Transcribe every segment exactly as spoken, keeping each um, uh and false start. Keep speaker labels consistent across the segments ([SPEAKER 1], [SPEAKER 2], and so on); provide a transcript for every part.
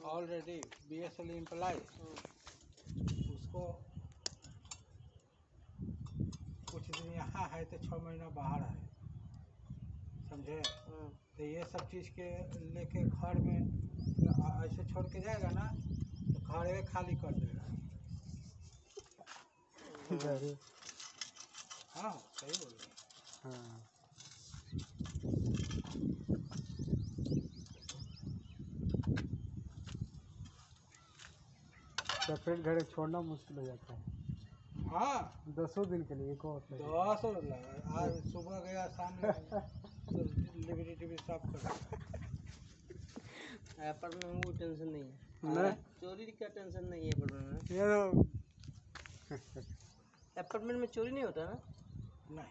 [SPEAKER 1] Already B S L employ, उसको कुछ दिन यहाँ है तो छः महीना बाहर है, समझे। तो ये सब चीज़ के लेके घर में ऐसे छोड़ के जाएगा ना तो घर खाली कर देगा। हाँ सही बोल रहे।
[SPEAKER 2] हाँ सेपरेट घर छोड़ना मुश्किल हो जाता है।
[SPEAKER 1] हाँ
[SPEAKER 2] दसों दिन के लिए एक और
[SPEAKER 1] दस आज सुबह गया शाम तो लिबरी टिबरी सब कर।
[SPEAKER 3] अपार्टमेंट में कोई टेंशन नहीं है
[SPEAKER 2] ना,
[SPEAKER 3] चोरी का टेंशन नहीं है अपार्टमेंट में।
[SPEAKER 2] ये तो
[SPEAKER 3] अपार्टमेंट में चोरी नहीं होता ना?
[SPEAKER 1] नहीं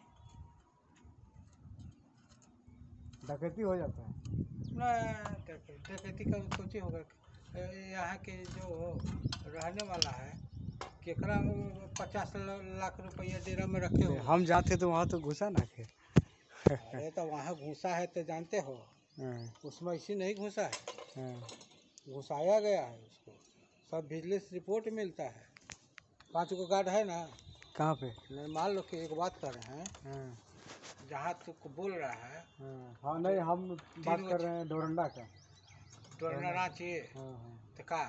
[SPEAKER 2] डकैती हो जाता है।
[SPEAKER 1] नहीं डकैती का सोचे होगा। यहाँ के जो रहने वाला है केकरा पचास लाख रुपया डेरा में रखे हो।
[SPEAKER 2] हम जाते तो वहाँ तो घुसा ना थे।
[SPEAKER 1] अरे तो वहाँ घुसा है तो जानते हो, उसमें ऐसी नहीं घुसा है, घुसाया गया है उसको। सब विजिलेंस रिपोर्ट मिलता है। पाँच गो गार्ड है ना।
[SPEAKER 2] कहाँ पे?
[SPEAKER 1] नहीं मान लो कि एक बात कर रहे हैं, जहाँ तुमको बोल रहा है।
[SPEAKER 2] हाँ नहीं हम बात कर रहे हैं डोरंडा का।
[SPEAKER 1] डोरंडा रांची तो का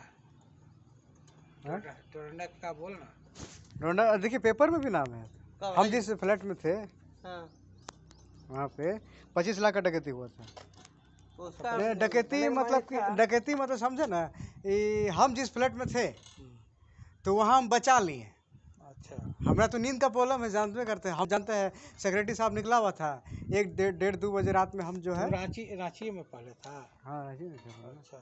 [SPEAKER 1] डोरंडा का बोलना।
[SPEAKER 2] डोरंडा देखिए पेपर में भी नाम है। हम जिस फ्लैट में थे वहाँ पे पच्चीस लाख का डकैती हुआ था। डकैती मतलब कि डकैती मतलब समझे ना, हम जिस फ्लैट में थे तो वहाँ हम बचा लिए।
[SPEAKER 1] अच्छा
[SPEAKER 2] हमारा तो नींद का प्रॉब्लम है, जानते करते हैं हम, जानते हैं। सेक्रेटरी साहब निकला हुआ था एक डेढ़ डेढ़ दो बजे रात में। हम जो है
[SPEAKER 1] रांची रांची में पहले था।
[SPEAKER 2] हाँ रांची में था।
[SPEAKER 1] अच्छा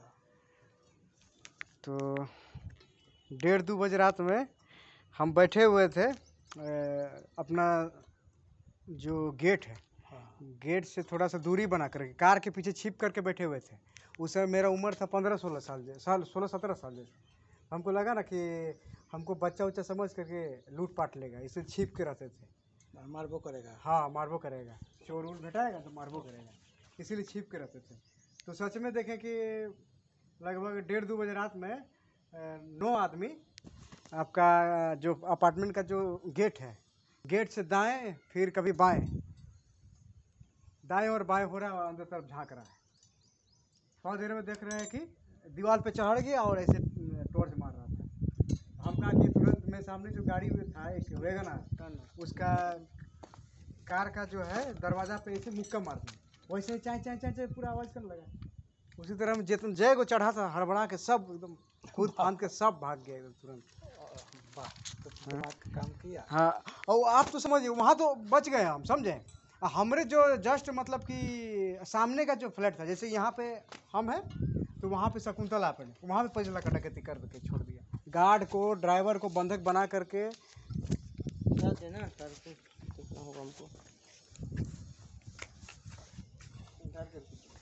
[SPEAKER 2] तो डेढ़ दो बजे रात में हम बैठे हुए थे अपना जो गेट है, गेट से थोड़ा सा दूरी बना करके कार के पीछे छिप करके बैठे हुए थे। उस समय मेरा उम्र था पंद्रह सोलह साल साल सोलह सत्रह साल जैसे। हमको लगा ना कि हमको बच्चा उच्चा समझ करके लूट पाट लेगा, इसलिए छिप के रहते थे।
[SPEAKER 1] मारबो करेगा।
[SPEAKER 2] हाँ मारबो करेगा, चोर वोर भेटाएगा तो मारबो करेगा, इसीलिए छिप के रहते थे। तो सच में देखें कि लगभग डेढ़ दो बजे रात में नौ आदमी आपका जो अपार्टमेंट का जो गेट है, गेट से दाएं फिर कभी बाएं, दाएं और बाएं हो रहा है और अंदर तरफ झांक रहा है। थोड़ा देर में देख रहे हैं कि दीवार पे चढ़ गया और ऐसे टॉर्च मार रहा था। हम कहा कि तुरंत में सामने जो गाड़ी में था एक वैगन, उसका कार का जो है दरवाज़ा पे ऐसे मुक्का मार दिया, वैसे चाय चाय चाय चाय पूरा आवाज़ करने लगा। उसी तरह हम जितना जय को चढ़ा था हड़बड़ा के सब एकदम कूद फांद के सब भाग गए तुरंत।
[SPEAKER 1] वाह तो दिमाग का काम किया।
[SPEAKER 2] हाँ और आप तो समझिए वहाँ तो बच गए हम, समझे। हमरे जो जस्ट मतलब कि सामने का जो फ्लैट था, जैसे यहाँ पे हम हैं तो वहाँ पे शकुंतला पे वहाँ पे पच्चीस लाख का डकैती कर के छोड़ दिया। गार्ड को ड्राइवर को बंधक बना करके
[SPEAKER 3] देना सर को हमको